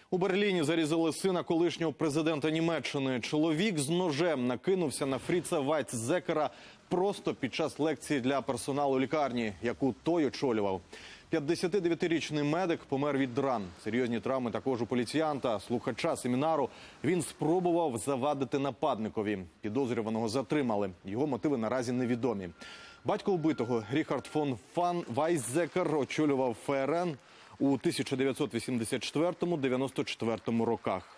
У Берліні зарізали сина колишнього президента Німеччини. Чоловік з ножем накинувся на Фріца Вайцзекера просто під час лекції для персоналу лікарні, яку той очолював. 59-річний медик помер від ран. Серйозні травми також у поліціянта, слухача семінару. Він спробував завадити нападникові. Підозрюваного затримали. Його мотиви наразі невідомі. Батько вбитого Ріхард фон Вайцзекер очолював ФРН у 1984-94 роках.